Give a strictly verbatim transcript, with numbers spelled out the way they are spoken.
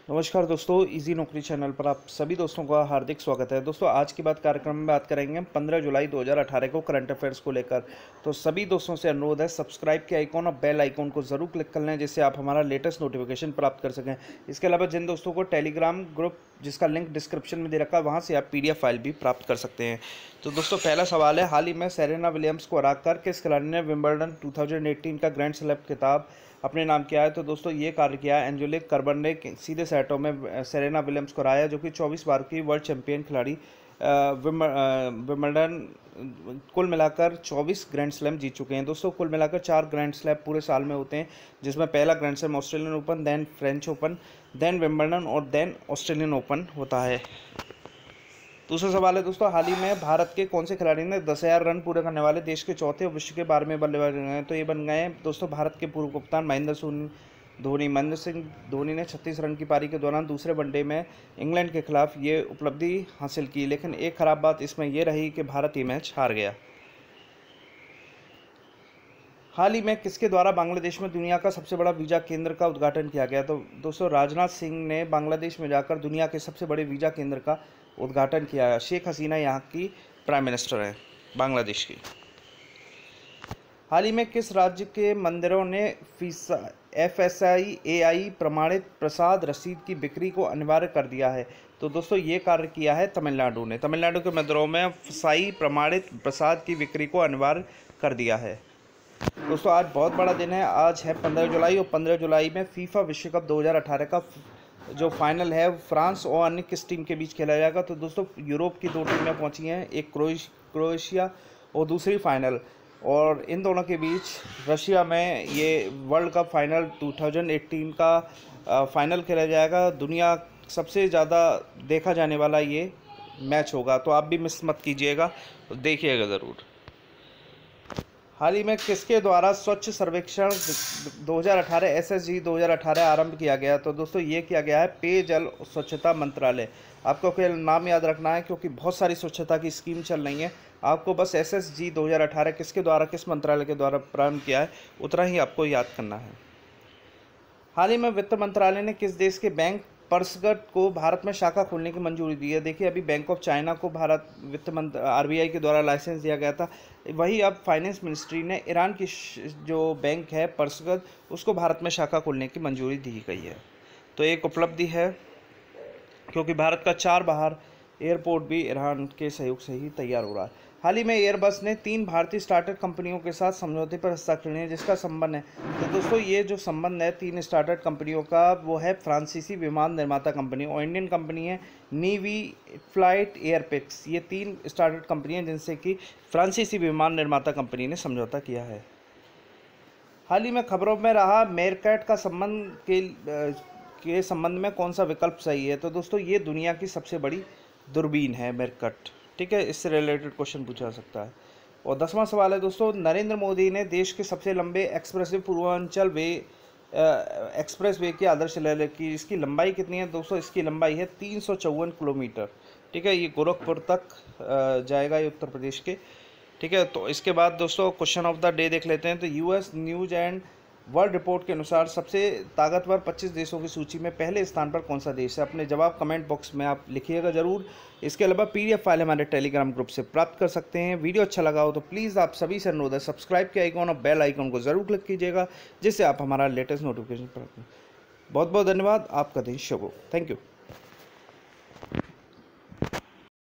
नमस्कार दोस्तों, इजी नौकरी चैनल पर आप सभी दोस्तों का हार्दिक स्वागत है। दोस्तों आज की बात कार्यक्रम में बात करेंगे पंद्रह जुलाई दो हज़ार अठारह को करंट अफेयर्स को लेकर। तो सभी दोस्तों से अनुरोध है, सब्सक्राइब के आइकॉन और बेल आइकॉन को जरूर क्लिक कर लें, जिससे आप हमारा लेटेस्ट नोटिफिकेशन प्राप्त कर सकें। इसके अलावा जिन दोस्तों को टेलीग्राम ग्रुप, जिसका लिंक डिस्क्रिप्शन में दे रखा है, वहाँ से आप पीडीएफ फाइल भी प्राप्त कर सकते हैं। तो दोस्तों पहला सवाल है, हाल ही में सेरेना विलियम्स को हराकर किस खिलाड़ी ने विंबलडन दो हज़ार अठारह का ग्रैंड स्लैम खिताब अपने नाम किया है? तो दोस्तों ये कार्य किया है एंजेलिक कर्बर ने सीधे सेटों में सेरेना विलियम्स को हराया, जो कि चौबीस बार की वर्ल्ड चैंपियन खिलाड़ी। विंबलडन कुल मिलाकर चौबीस ग्रैंड स्लैम जीत चुके हैं। दोस्तों कुल मिलाकर चार ग्रैंड स्लैम पूरे साल में होते हैं, जिसमें पहला Grand Slam Australian Open, then French Open, then Wimbledon और देन ऑस्ट्रेलियन ओपन होता है। दूसरा सवाल है दोस्तों, हाल ही में भारत के कौन से खिलाड़ी ने दस हज़ार रन पूरे करने वाले देश के चौथे और विश्व के बारहवें बल्लेबाज बन गए? तो ये बन गए हैं दोस्तों भारत के पूर्व कप्तान महेंद्र सिंह धोनी। महेंद्र सिंह धोनी ने छत्तीस रन की पारी के दौरान दूसरे वनडे में इंग्लैंड के खिलाफ ये उपलब्धि हासिल की, लेकिन एक खराब बात इसमें यह रही कि भारत ये मैच हार गया। हाल ही में किसके द्वारा बांग्लादेश में दुनिया का सबसे बड़ा वीज़ा केंद्र का उद्घाटन किया गया? तो दोस्तों राजनाथ सिंह ने बांग्लादेश में जाकर दुनिया के सबसे बड़े वीज़ा केंद्र का उद्घाटन किया है। शेख हसीना यहाँ की प्राइम मिनिस्टर हैं बांग्लादेश की। हाल ही में किस राज्य के मंदिरों ने फीसा एफ एस आई ए आई प्रमाणित प्रसाद रसीद की बिक्री को अनिवार्य कर दिया है? तो दोस्तों ये कार्य किया है तमिलनाडु ने। तमिलनाडु के मंदिरों में फसाई प्रमाणित प्रसाद की बिक्री को अनिवार्य कर दिया है। दोस्तों आज बहुत बड़ा दिन है, आज है पंद्रह जुलाई, और पंद्रह जुलाई में फीफा विश्व कप दो हज़ार अठारह का जो फाइनल है फ्रांस और अन्य किस टीम के बीच खेला जाएगा? तो दोस्तों यूरोप की दो टीमें पहुंची हैं, एक क्रोएशिया और दूसरी फाइनल, और इन दोनों के बीच रशिया में ये वर्ल्ड कप फाइनल दो हज़ार अठारह का फाइनल खेला जाएगा। दुनिया सबसे ज़्यादा देखा जाने वाला ये मैच होगा, तो आप भी मिस मत कीजिएगा, देखिएगा ज़रूर। हाल ही में किसके द्वारा स्वच्छ सर्वेक्षण दो हज़ार अठारह एस एस जी दो हज़ार अठारह आरंभ किया गया? तो दोस्तों ये किया गया है पेयजल स्वच्छता मंत्रालय। आपको केवल नाम याद रखना है, क्योंकि बहुत सारी स्वच्छता की स्कीम चल रही हैं। आपको बस एस एस जी दो हज़ार अठारह किसके द्वारा, किस मंत्रालय के द्वारा प्रारंभ किया है, उतना ही आपको याद करना है। हाल ही में वित्त मंत्रालय ने किस देश के बैंक पर्सगत को भारत में शाखा खोलने की मंजूरी दी है? देखिए अभी बैंक ऑफ चाइना को भारत वित्त मंत्र आर बी आई के द्वारा लाइसेंस दिया गया था, वही अब फाइनेंस मिनिस्ट्री ने ईरान की जो बैंक है पर्सगत, उसको भारत में शाखा खोलने की मंजूरी दी गई है। तो एक उपलब्धि है, क्योंकि भारत का चार बाहर एयरपोर्ट भी ईरान के सहयोग से ही तैयार हो रहा है। हाल ही में एयरबस ने तीन भारतीय स्टार्टअप कंपनियों के साथ समझौते पर हस्ताक्षर किए हैं, जिसका संबंध है, तो दोस्तों ये जो संबंध है तीन स्टार्टअप कंपनियों का, वो है फ्रांसीसी विमान निर्माता कंपनी और इंडियन कंपनी है नीवी फ्लाइट एयरपिक्स। ये तीन स्टार्टअप कंपनी हैं जिनसे कि फ्रांसीसी विमान निर्माता कंपनी ने समझौता किया है। हाल ही में खबरों में रहा मेरकैट का संबंध के के संबंध में कौन सा विकल्प सही है? तो दोस्तों ये दुनिया की सबसे बड़ी दूरबीन है मेरकट, ठीक है, इससे रिलेटेड क्वेश्चन पूछा जा सकता है। और दसवां सवाल है दोस्तों, नरेंद्र मोदी ने देश के सबसे लंबे एक्सप्रेस वे पूर्वांचल वे एक्सप्रेस वे की आधारशिला की, इसकी लंबाई कितनी है? दोस्तों इसकी लंबाई है तीन सौ चौवन किलोमीटर, ठीक है, ये गोरखपुर तक जाएगा, ये उत्तर प्रदेश के, ठीक है। तो इसके बाद दोस्तों क्वेश्चन ऑफ द डे देख लेते हैं। तो US News and World Report के अनुसार सबसे ताकतवर पच्चीस देशों की सूची में पहले स्थान पर कौन सा देश है? अपने जवाब कमेंट बॉक्स में आप लिखिएगा ज़रूर। इसके अलावा पीडीएफ फाइल हमारे टेलीग्राम ग्रुप से प्राप्त कर सकते हैं। वीडियो अच्छा लगा हो तो प्लीज़ आप सभी से अनुरोध है, सब्सक्राइब के आइकॉन और बेल आइकॉन को ज़रूर क्लिक कीजिएगा, जिससे आप हमारा लेटेस्ट नोटिफिकेशन प्राप्त करें। बहुत बहुत धन्यवाद, आपका दिन शुभ हो। Thank you.